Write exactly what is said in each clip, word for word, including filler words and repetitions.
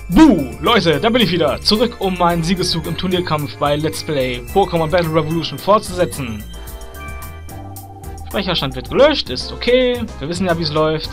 Buh! Leute, da bin ich wieder. Zurück, um meinen Siegeszug im Turnierkampf bei Let's Play Pokémon Battle Revolution fortzusetzen. Speicherstand wird gelöscht, ist okay. Wir wissen ja, wie es läuft.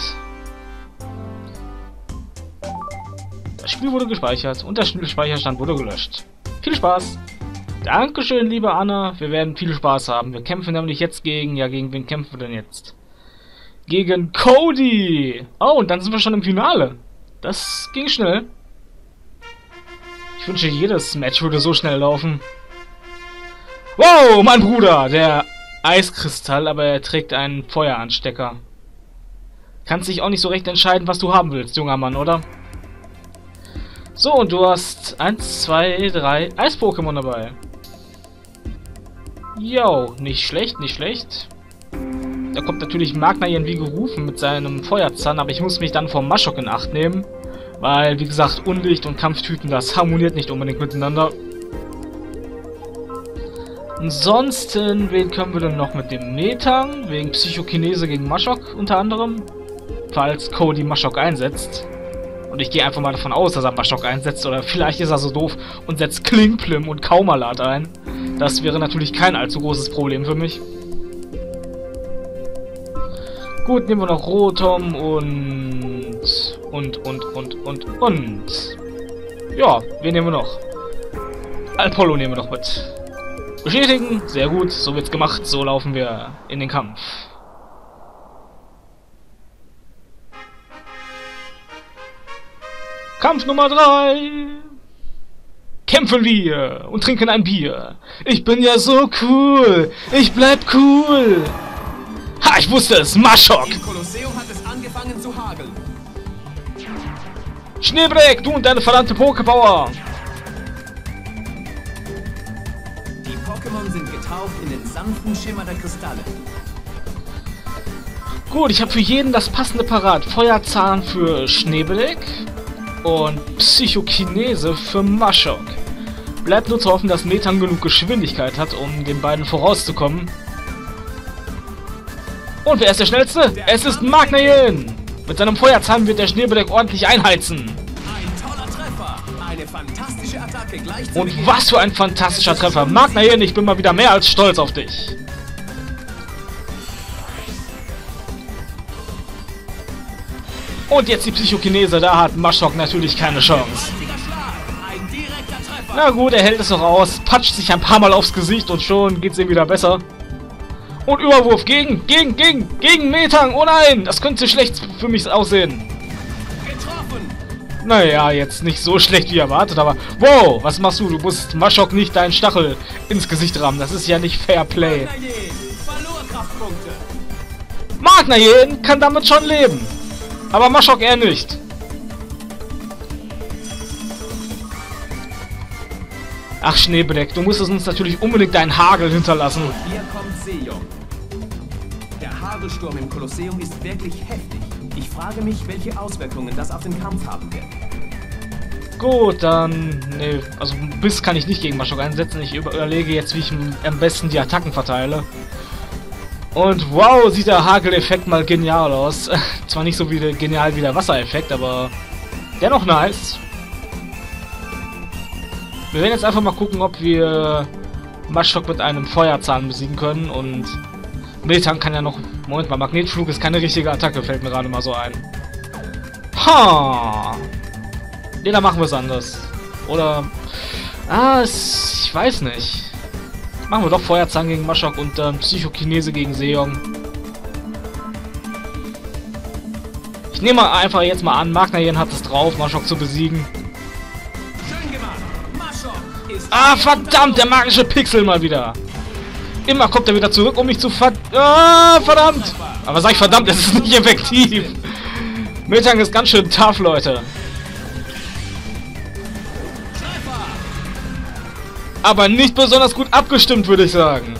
Das Spiel wurde gespeichert und der Speicherstand wurde gelöscht. Viel Spaß! Dankeschön, liebe Anna. Wir werden viel Spaß haben. Wir kämpfen nämlich jetzt gegen... Ja, gegen wen kämpfen wir denn jetzt? Gegen Cody! Oh, und dann sind wir schon im Finale. Das ging schnell. Ich wünsche, jedes Match würde so schnell laufen. Wow, mein Bruder! Der Eiskristall, aber er trägt einen Feueranstecker. Kannst dich auch nicht so recht entscheiden, was du haben willst, junger Mann, oder? So, und du hast eins, zwei, drei Eis-Pokémon dabei. Jo, nicht schlecht, nicht schlecht. Da kommt natürlich Magnaien wie gerufen mit seinem Feuerzahn, aber ich muss mich dann vom Maschok in Acht nehmen. Weil, wie gesagt, Unlicht und Kampftypen, das harmoniert nicht unbedingt miteinander. Ansonsten, wen können wir denn noch mit dem Metang? Wegen Psychokinese gegen Maschok unter anderem. Falls Cody Maschok einsetzt. Und ich gehe einfach mal davon aus, dass er Maschok einsetzt. Oder vielleicht ist er so doof und setzt Klingplim und Kaumalat ein. Das wäre natürlich kein allzu großes Problem für mich. Gut, nehmen wir noch Rotom und... Und, und, und, und, und... Ja, wen nehmen wir noch? Alpollo nehmen wir noch mit. Bestätigen, sehr gut, so wird's gemacht, so laufen wir in den Kampf. Kampf Nummer drei. Kämpfen wir und trinken ein Bier. Ich bin ja so cool. Ich bleib cool. Ha, ich wusste es. Maschok. Im Kolosseum hat es angefangen zu hageln. Schneebreak, du und deine verdammte Poképower. Die Pokémon sind getaucht in den sanften Schimmer der Kristalle. Gut, ich habe für jeden das passende parat. Feuerzahn für Schneebreak und Psychokinese für Maschok. Bleibt nur zu hoffen, dass Metang genug Geschwindigkeit hat, um den beiden vorauszukommen. Und wer ist der Schnellste? Der es ist Magnaien! Mit seinem Feuerzahn wird der Schneebreak ordentlich einheizen. Ein toller Treffer! Eine fantastische Attacke gleich zu Und Beginn. was für ein fantastischer Treffer! Magnaien, ich bin mal wieder mehr als stolz auf dich. Und jetzt die Psychokinese, da hat Maschok natürlich keine Chance. Gewaltiger Schlag. Ein direkter Treffer. Na gut, er hält es noch aus, patscht sich ein paar Mal aufs Gesicht und schon geht's ihm wieder besser. Und Überwurf gegen, gegen, gegen, gegen Metang. Oh nein, das könnte schlecht für mich aussehen. Getroffen. Naja, jetzt nicht so schlecht wie erwartet, aber... Wow, was machst du? Du musst Maschok nicht deinen Stachel ins Gesicht rammen. Das ist ja nicht Fair Play. Magnaien verlor Kraftpunkte. Magnaien kann damit schon leben. Aber Maschok eher nicht. Ach, Schneebreak, du musstest uns natürlich unbedingt deinen Hagel hinterlassen. Und hier kommt Seejong. Der Hagelsturm im Kolosseum ist wirklich heftig. Ich frage mich, welche Auswirkungen das auf den Kampf haben wird. Gut, dann... Nee, also Biss kann ich nicht gegen Maschok einsetzen. Ich überlege jetzt, wie ich am besten die Attacken verteile. Und wow, sieht der Hagel-Effekt mal genial aus. Zwar nicht so wie der, genial wie der Wassereffekt, aber dennoch nice. Wir werden jetzt einfach mal gucken, ob wir Maschok mit einem Feuerzahn besiegen können. Und Metang kann ja noch... Moment mal, Magnetflug ist keine richtige Attacke, fällt mir gerade mal so ein. Ha! Ne, dann machen wir es anders. Oder... Ah, es, ich weiß nicht. Machen wir doch Feuerzahn gegen Maschok und dann ähm, Psychokinese gegen Seong. Ich nehme einfach jetzt mal an, Magnaien hat es drauf, Maschok zu besiegen. Schön gemacht. Maschok ist... Ah, verdammt, der magische Pixel mal wieder. Immer kommt er wieder zurück, um mich zu ver... Ah, verdammt. Aber sag ich verdammt, das ist nicht effektiv. Metang ist ganz schön tough, Leute. Aber nicht besonders gut abgestimmt, würde ich sagen.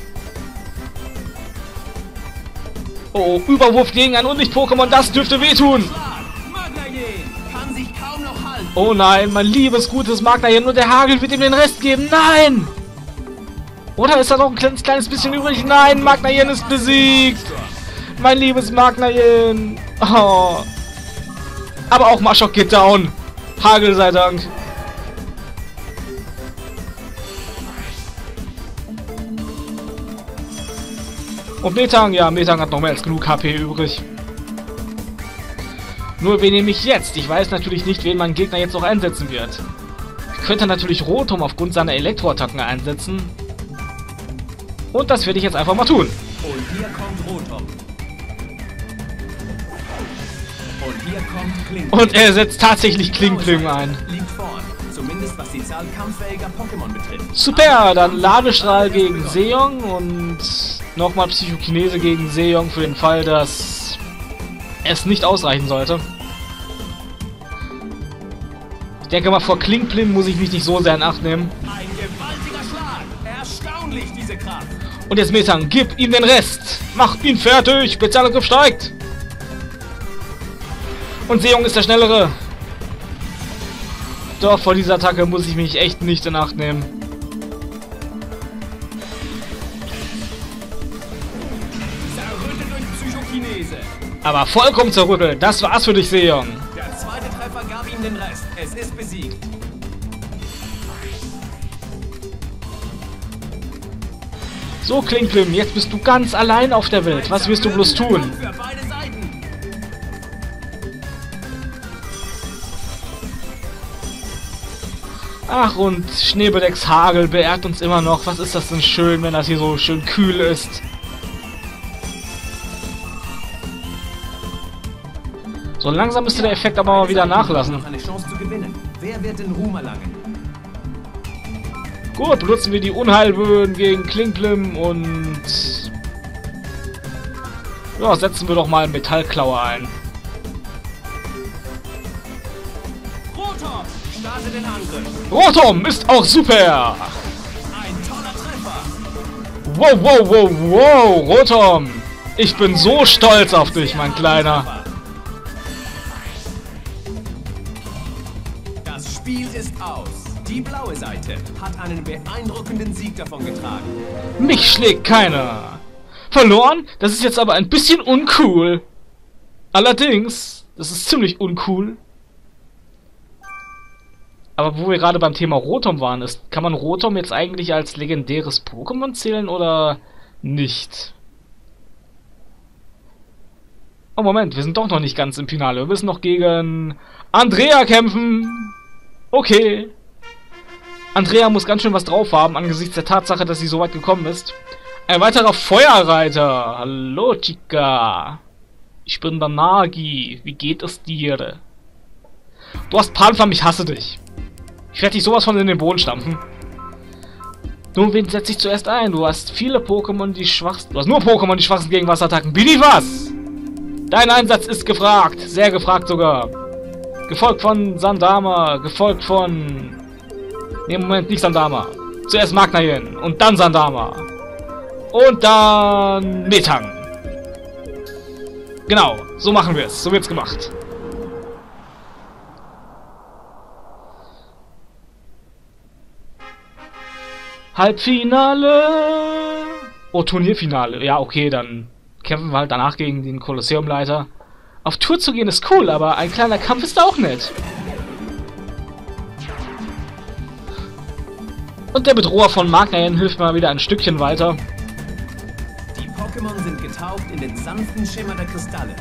Oh, Überwurf gegen ein Unlicht-Pokémon, das dürfte wehtun. Magnaien kann sich kaum noch halten. Oh nein, mein liebes, gutes Magnaien und der Hagel wird ihm den Rest geben. Nein! Oder ist da noch ein kleines, kleines bisschen übrig? Nein, Magnaien ist besiegt. Mein liebes Magnaien. Oh. Aber auch Maschok geht down. Hagel sei Dank. Und Metang, ja, Metang hat noch mehr als genug H P übrig. Nur wen nehme ich jetzt? Ich weiß natürlich nicht, wen mein Gegner jetzt noch einsetzen wird. Ich könnte natürlich Rotom aufgrund seiner Elektroattacken einsetzen. Und das werde ich jetzt einfach mal tun. Und hier kommt Rotom. Und hier kommt Klinkling. Und er setzt tatsächlich Klinkling ein. Liegt vorn, zumindest was die Zahl kampffähiger Pokémon betrifft. Super, dann Ladestrahl gegen Seong und nochmal Psychokinese gegen Seong für den Fall, dass es nicht ausreichen sollte. Ich denke mal, vor Klinkling muss ich mich nicht so sehr in Acht nehmen. Ein gewaltiger Schlag. Erstaunlich, diese Kraft. Und jetzt Metang, gib ihm den Rest. Mach ihn fertig. Spezialangriff steigt. Und Seong ist der Schnellere. Doch, vor dieser Attacke muss ich mich echt nicht in Acht nehmen. Zerrüttet durch Psychokinese. Aber vollkommen zerrüttelt. Das war's für dich, Seong. Der zweite Treffer gab ihm den Rest. Es ist besiegt. So, Klinklim, jetzt bist du ganz allein auf der Welt. Was wirst du bloß tun? Für beide Seiten. Ach, und Schneebedecks Hagel beehrt uns immer noch. Was ist das denn schön, wenn das hier so schön kühl ist. So langsam müsste der Effekt aber mal wieder nachlassen. Noch eine Chance zu gewinnen. Wer wird den Ruhm erlangen? Gut, benutzen wir die Unheilböen gegen Klinklim und... ja, setzen wir doch mal einen Metallklaue ein. Rotom, starte den Angriff. Rotom ist auch super! Ein toller Treffer. Wow, wow, wow, wow, Rotom! Ich bin so stolz auf dich, mein Kleiner. Das Spiel ist aus. Die blaue Seite hat einen beeindruckenden Sieg davongetragen. Mich schlägt keiner. Verloren? Das ist jetzt aber ein bisschen uncool. Allerdings, das ist ziemlich uncool. Aber wo wir gerade beim Thema Rotom waren, ist, kann man Rotom jetzt eigentlich als legendäres Pokémon zählen oder nicht? Oh Moment, wir sind doch noch nicht ganz im Finale. Wir müssen noch gegen Andrea kämpfen. Okay. Andrea muss ganz schön was drauf haben, angesichts der Tatsache, dass sie so weit gekommen ist. Ein weiterer Feuerreiter. Hallo, Chica. Ich bin der Nagi. Wie geht es dir? Du hast Panflam, ich hasse dich. Ich werde dich sowas von in den Boden stampfen. Nun, wen setze ich zuerst ein? Du hast viele Pokémon, die schwachsten... Du hast nur Pokémon, die schwachsten gegen Wasserattacken. Bin ich was? Dein Einsatz ist gefragt. Sehr gefragt sogar. Gefolgt von Sandama. Gefolgt von... Ne, Moment, nicht Sandama. Zuerst Magnaien und dann Sandama. Und dann Metang. Genau, so machen wir es. So wird's gemacht. Halbfinale. Oh, Turnierfinale. Ja, okay, dann kämpfen wir halt danach gegen den Kolosseumleiter. Auf Tour zu gehen ist cool, aber ein kleiner Kampf ist auch nett. Und der Bedroher von Magnaien hilft mal wieder ein Stückchen weiter. Die Pokémon sind getaucht in den sanften Schimmer der Kristalle.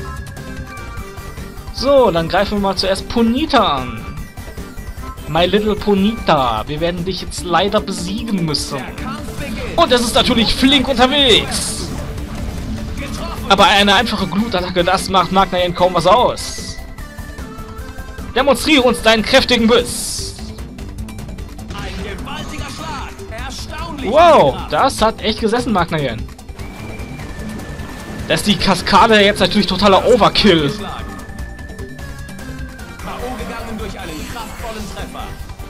So, dann greifen wir mal zuerst Ponyta an. My little Ponyta, wir werden dich jetzt leider besiegen müssen. Der Kampf beginnt. Und es ist natürlich flink unterwegs. Getroffen. Aber eine einfache Glutattacke, das macht Magnaien kaum was aus. Demonstriere uns deinen kräftigen Biss. Ein gewaltiger Schlag. Erstaunlich. Wow, das hat echt gesessen, Magnaien. Das ist die Kaskade jetzt natürlich totaler Overkill. K O gegangen durch einen kraftvollen Treffer.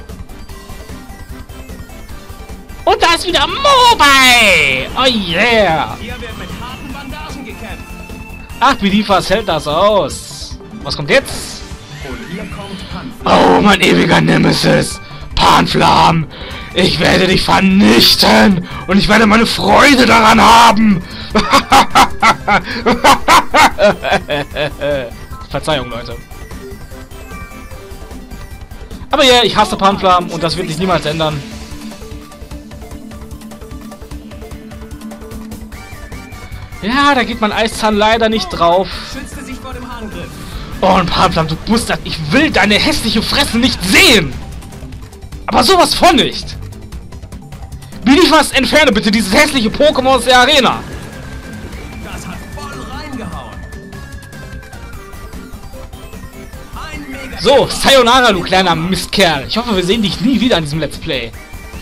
Und da ist wieder Mobile! Oh yeah! Hier wird mit harten Bandagen gekämpft. Ach, wie die was hält das aus? Was kommt jetzt? Und hier kommt Panflam. Oh, mein ewiger Nemesis! Panflam! Ich werde dich vernichten! Und ich werde meine Freude daran haben! Verzeihung, Leute. Aber ja, ich hasse Panflam und das wird sich niemals ändern. Ja, da geht mein Eiszahn leider nicht drauf. Schützte sich vor dem Angriff. Oh, und Panflam, du Bustard, ich will deine hässliche Fresse nicht sehen! Aber sowas von nicht! Bidifast, entferne bitte dieses hässliche Pokémon aus der Arena! Das hat voll reingehauen. Ein Mega. So, Sayonara, du kleiner Mistkerl. Ich hoffe, wir sehen dich nie wieder in diesem Let's Play.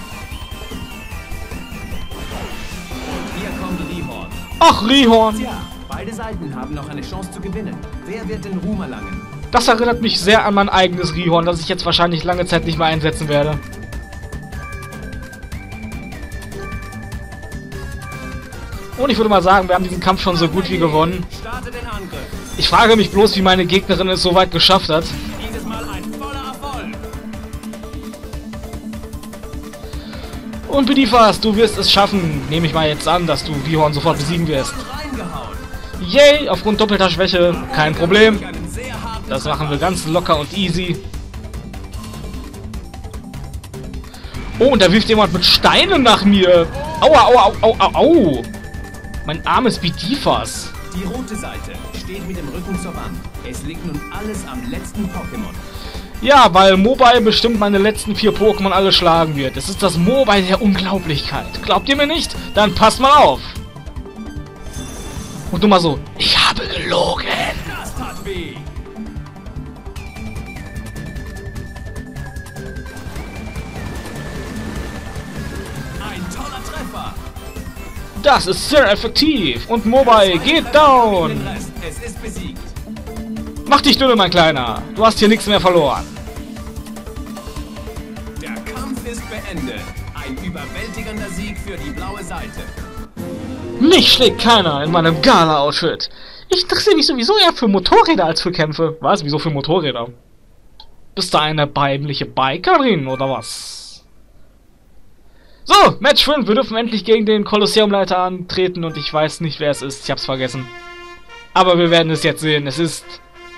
Hier kommt Rihorn. Ach, Rihorn! Tja, beide Seiten haben noch eine Chance zu gewinnen. Wer wird den Ruhm erlangen? Das erinnert mich sehr an mein eigenes Rihorn, das ich jetzt wahrscheinlich lange Zeit nicht mehr einsetzen werde. Und ich würde mal sagen, wir haben diesen Kampf schon so gut wie gewonnen. Starte den Angriff. Ich frage mich bloß, wie meine Gegnerin es so weit geschafft hat. Dieses Mal ein voller Erfolg. Und Bidifast, du wirst es schaffen. Nehme ich mal jetzt an, dass du Rihorn sofort besiegen wirst. Reingehauen. Yay, aufgrund doppelter Schwäche, kein Problem. Einen sehr harten Das machen wir ganz locker und easy. Oh, und da wirft jemand mit Steinen nach mir. Aua, aua, au, au, au, au. Mein armes Bidifast. Die rote Seite steht mit dem Rücken zur Wand. Es liegt nun alles am letzten Pokémon. Ja, weil Mobile bestimmt meine letzten vier Pokémon alle schlagen wird. Es ist das Mobile der Unglaublichkeit. Glaubt ihr mir nicht? Dann passt mal auf. Und nur mal so, ich habe gelogen. Das tat weh. Ein toller Treffer. Das ist sehr effektiv. Und Mobile geht down. Den Rest. Es ist besiegt. Mach dich dünne, mein Kleiner. Du hast hier nichts mehr verloren. Der Kampf ist beendet. Ein überwältigender Sieg für die blaue Seite. Mich schlägt keiner in meinem Gala-Outfit. Ich interessiere mich sowieso eher für Motorräder als für Kämpfe. Was? Wieso für Motorräder? Bist du eine beimliche Bikerin oder was? So, Match fünf. Wir dürfen endlich gegen den Kolosseumleiter antreten und ich weiß nicht, wer es ist. Ich hab's vergessen. Aber wir werden es jetzt sehen. Es ist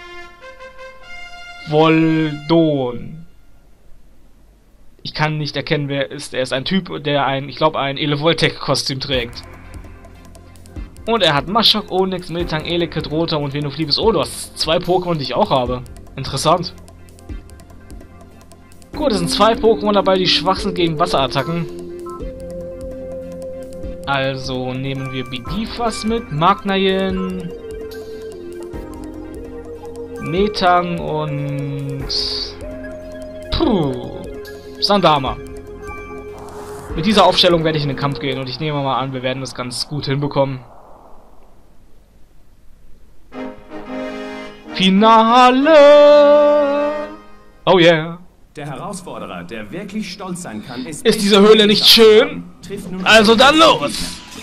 Voldon. Ich kann nicht erkennen, wer er ist. Er ist ein Typ, der ein, ich glaube, ein Elevoltec-Kostüm trägt. Und er hat Maschok, Onix, Miltank, Elekid, Rotom und Venoflibes Odos. Zwei Pokémon, die ich auch habe. Interessant. Gut, es sind zwei Pokémon dabei, die schwach sind gegen Wasserattacken. Also nehmen wir Bidifast mit, Magnayen, Metang und Puh, Sandama. Mit dieser Aufstellung werde ich in den Kampf gehen und ich nehme mal an, wir werden das ganz gut hinbekommen. Finale! Oh yeah! Der Herausforderer, der wirklich stolz sein kann, ist... Ist diese Höhle nicht schön? Also dann los!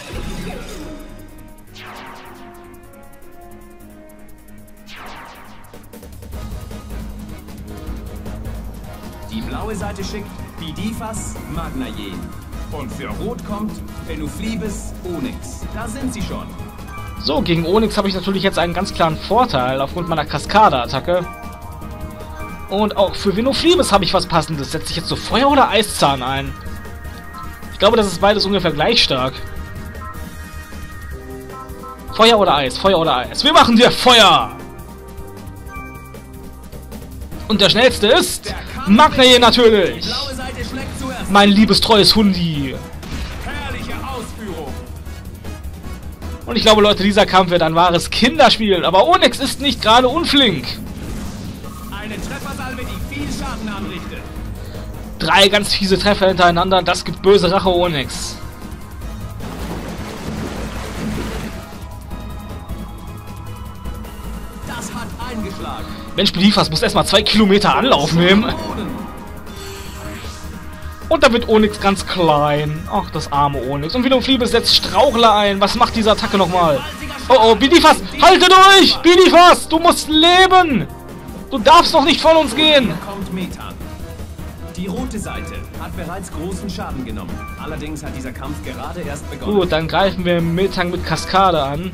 Die blaue Seite schickt Bidifast, Magnayen. Und für Rot kommt Venoflibes, Onix. Da sind sie schon. So, gegen Onix habe ich natürlich jetzt einen ganz klaren Vorteil aufgrund meiner Kaskade-Attacke. Und auch für Venoflibes habe ich was Passendes. Setze ich jetzt so Feuer- oder Eiszahn ein? Ich glaube, das ist beides ungefähr gleich stark. Feuer oder Eis? Feuer oder Eis? Wir machen dir Feuer! Und der schnellste ist Magnayen natürlich! Die blaue Seite schlägt zuerst. Mein liebes treues Hundi! Herrliche Ausführung. Und ich glaube, Leute, dieser Kampf wird ein wahres Kinderspiel. Aber Onix ist nicht gerade unflink. Eine Treffersalve, die viel Schaden anrichtet. Drei ganz fiese Treffer hintereinander. Das gibt böse Rache, Onix. Das hat eingeschlagen. Mensch, Bidifast muss erstmal zwei Kilometer Anlauf nehmen. Und da wird Onix ganz klein. Ach, das arme Onix. Und Venoflibes setzt Strauchler ein. Was macht diese Attacke nochmal? Oh, oh, Bidifast, halte durch! Bidifast, du musst leben! Du darfst doch nicht von uns gehen! Hier kommt Metang. Die rote Seite hat bereits großen Schaden genommen. Allerdings hat dieser Kampf gerade erst begonnen. Gut, dann greifen wir Metang mit Kaskade an.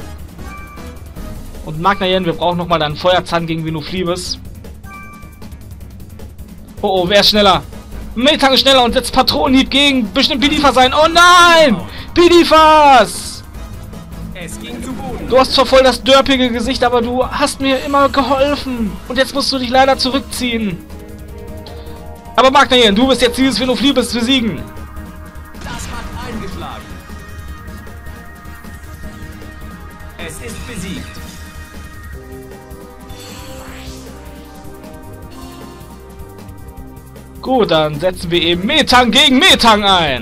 Und Magnayen, wir brauchen nochmal einen Feuerzahn gegen Venoflibes. Oh, oh, wer ist schneller? Metang ist schneller und setzt Patronenhieb gegen bestimmt Bidifas ein. Oh nein! Bidifas! Es ging zu Boden. Du hast zwar voll das dörpige Gesicht, aber du hast mir immer geholfen. Und jetzt musst du dich leider zurückziehen. Aber Magnajen, du bist jetzt dieses Venuflibes besiegen. Das hat eingeschlagen. Es ist besiegt. Gut, dann setzen wir eben Metang gegen Metang ein.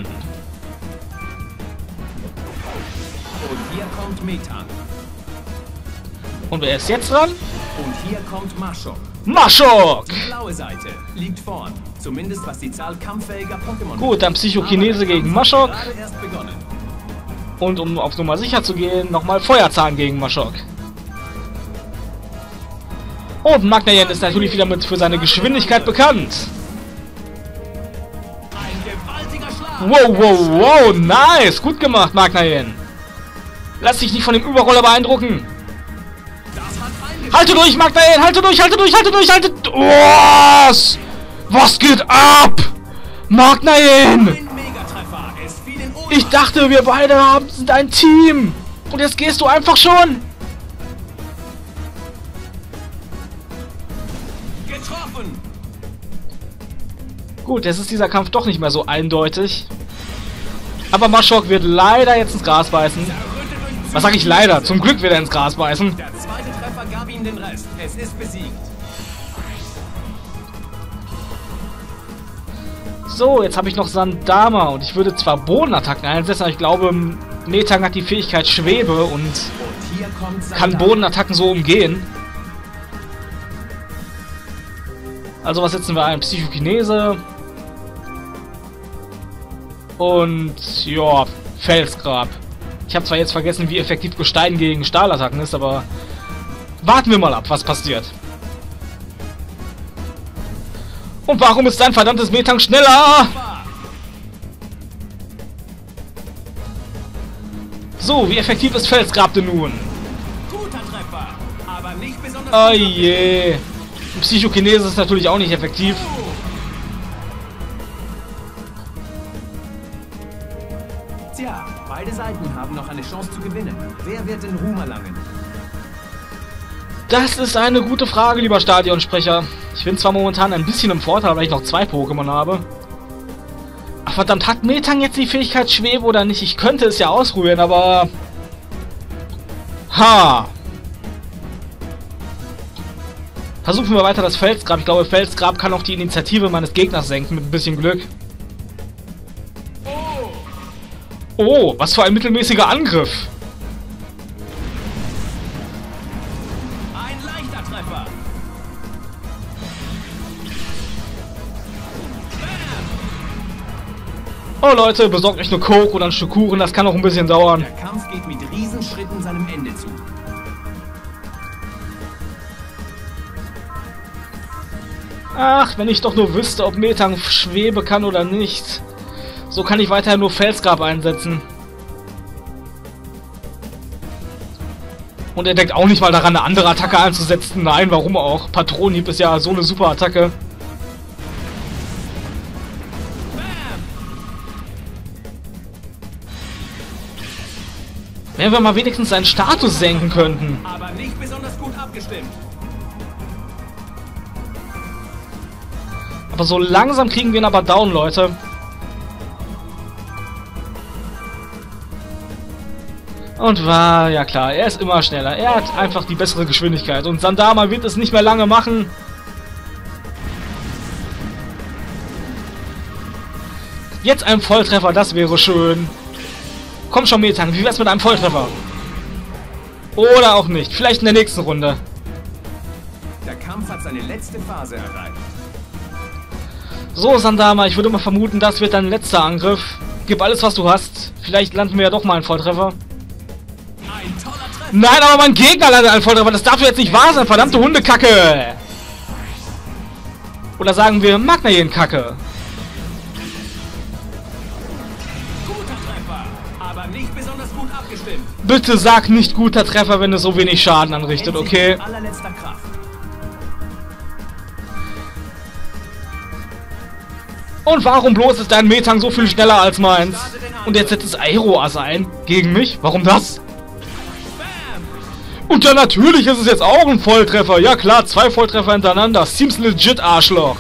Und hier kommt Metang. Und wer ist jetzt dran? Und hier kommt Mashok. Mashok! Die blaue Seite liegt vorn. Zumindest was die Zahl kampffähiger Pokémon. Gut, dann Psychokinese gegen Mashok. Gerade erst begonnen. Und um auf Nummer sicher zu gehen, nochmal Feuerzahn gegen Mashok. Und Magnajen ist natürlich wieder mit für seine Geschwindigkeit bekannt. Ein gewaltiger Schlag. Wow, wow, wow, nice! Gut gemacht, Magnajen. Lass dich nicht von dem Überroller beeindrucken. Das hat eingeschlagen. Halte durch, Magnajen! Halte durch, halte durch, halte durch, halte... Was? Was geht ab? Magnajen! Ein Megatreffer. Es fiel in Ohnmacht. Ich dachte, wir beide haben, sind ein Team. Und jetzt gehst du einfach schon. Getroffen. Gut, jetzt ist dieser Kampf doch nicht mehr so eindeutig. Aber Mashok wird leider jetzt ins Gras beißen. Zerrüttet durch Was sage ich leider? Zum Glück wird er ins Gras beißen. Der zweite Treffer gab ihm den Rest. Es ist besiegt. So, jetzt habe ich noch Sandama. Und ich würde zwar Bodenattacken einsetzen, aber ich glaube, Metang hat die Fähigkeit Schwebe und Und hier kommt sein kann Name. Bodenattacken so umgehen. Also was setzen wir ein? Psychokinese. Und ja, Felsgrab. Ich habe zwar jetzt vergessen, wie effektiv Gestein gegen Stahlattacken ist, aber warten wir mal ab, was passiert. Und warum ist dein verdammtes Metang schneller? So, wie effektiv ist Felsgrab denn nun? Guter Treffer, aber nicht besonders Oh gut. je. Psychokinese ist natürlich auch nicht effektiv. Tja, beide Seiten haben noch eine Chance zu gewinnen. Wer wird den Ruhm erlangen? Das ist eine gute Frage, lieber Stadionsprecher. Ich bin zwar momentan ein bisschen im Vorteil, weil ich noch zwei Pokémon habe. Ach verdammt, hat Metang jetzt die Fähigkeit Schwebe oder nicht? Ich könnte es ja ausprobieren, aber... Ha! Versuchen wir weiter das Felsgrab. Ich glaube, Felsgrab kann auch die Initiative meines Gegners senken, mit ein bisschen Glück. Oh, was für ein mittelmäßiger Angriff! Ein leichter Treffer. Oh Leute, besorgt euch eine Coke oder ein Stück Kuchen, das kann auch ein bisschen dauern. Der Kampf geht mit Riesenschritten seinem Ende zu. Ach, wenn ich doch nur wüsste, ob Metang Schwebe kann oder nicht. So kann ich weiterhin nur Felsgrab einsetzen. Und er denkt auch nicht mal daran, eine andere Attacke einzusetzen. Nein, warum auch? Patronenhieb ist ja so eine super Attacke. Wenn wir mal wenigstens seinen Status senken könnten. Aber nicht besonders gut abgestimmt. Aber so langsam kriegen wir ihn aber down, Leute. Und war, ja klar, er ist immer schneller. Er hat einfach die bessere Geschwindigkeit. Und Sandama wird es nicht mehr lange machen. Jetzt ein Volltreffer, das wäre schön. Komm schon, Metang, wie wär's mit einem Volltreffer? Oder auch nicht. Vielleicht in der nächsten Runde. Der Kampf hat seine letzte Phase erreicht. So, Sandama, ich würde mal vermuten, das wird dein letzter Angriff. Gib alles, was du hast. Vielleicht landen wir ja doch mal einen Volltreffer. Ein toller Treffer. Nein, aber mein Gegner landet einen Volltreffer. Das darf doch jetzt nicht wahr sein, verdammte Hundekacke. Oder sagen wir Magnajen-Kacke. Guter Treffer, aber nicht besonders gut abgestimmt. Bitte sag nicht guter Treffer, wenn es so wenig Schaden anrichtet, okay? Mit allerletzter Kraft. Und warum bloß ist dein Metang so viel schneller als meins? Und jetzt setzt es Aero-Ass ein. Gegen mich? Warum das? Und dann natürlich ist es jetzt auch ein Volltreffer. Ja klar, zwei Volltreffer hintereinander. Seems legit, Arschloch.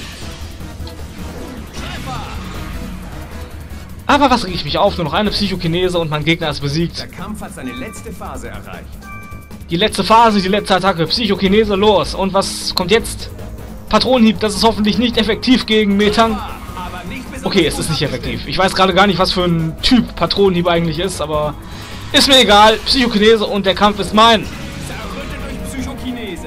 Aber was reg ich mich auf? Nur noch eine Psychokinese und mein Gegner ist besiegt. Der Kampf hat seine letzte Phase erreicht. Die letzte Phase, die letzte Attacke. Psychokinese, los. Und was kommt jetzt? Patronenhieb, das ist hoffentlich nicht effektiv gegen Metang. Okay, es ist nicht effektiv. Ich weiß gerade gar nicht, was für ein Typ Patronenhieb eigentlich ist, aber ist mir egal. Psychokinese und der Kampf ist mein. Zerrüttet durch Psychokinese.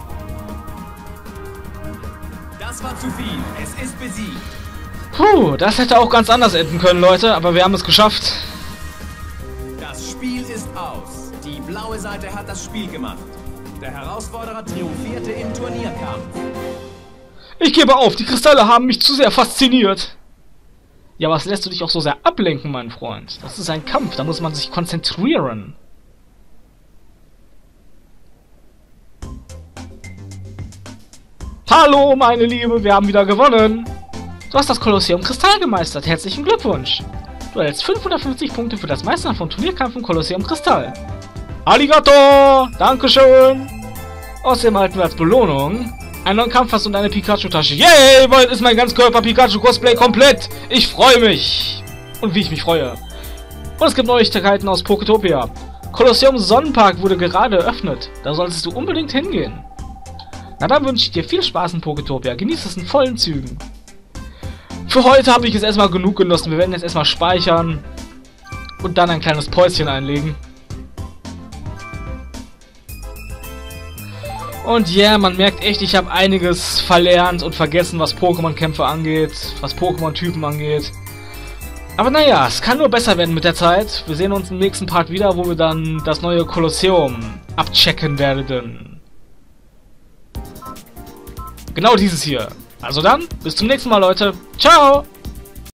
Das war zu viel. Es ist besiegt. Puh, das hätte auch ganz anders enden können, Leute, aber wir haben es geschafft. Das Spiel ist aus. Die blaue Seite hat das Spiel gemacht. Der Herausforderer triumphierte im Turnierkampf. Ich gebe auf, die Kristalle haben mich zu sehr fasziniert. Ja, was lässt du dich auch so sehr ablenken, mein Freund? Das ist ein Kampf, da muss man sich konzentrieren. Hallo, meine Liebe, wir haben wieder gewonnen. Du hast das Kolosseum Kristall gemeistert. Herzlichen Glückwunsch. Du erhältst fünfhundertfünfzig Punkte für das Meistern vom Turnierkampf im Kolosseum Kristall. Arigato! Dankeschön! Außerdem erhalten wir als Belohnung einen neuen Kampfpass und eine Pikachu-Tasche. Yay! Bald ist mein Ganzkörper-Pikachu-Cosplay komplett! Ich freue mich! Und wie ich mich freue. Und es gibt Neuigkeiten aus Poketopia. Kolosseum Sonnenpark wurde gerade eröffnet. Da solltest du unbedingt hingehen. Na dann wünsche ich dir viel Spaß in Poketopia. Genieß es in vollen Zügen. Für heute habe ich es erstmal genug genossen. Wir werden jetzt erstmal speichern und dann ein kleines Päuschen einlegen. Und ja, yeah, man merkt echt, ich habe einiges verlernt und vergessen, was Pokémon-Kämpfe angeht, was Pokémon-Typen angeht. Aber naja, es kann nur besser werden mit der Zeit. Wir sehen uns im nächsten Part wieder, wo wir dann das neue Kolosseum abchecken werden. Genau dieses hier. Also dann, bis zum nächsten Mal, Leute. Ciao!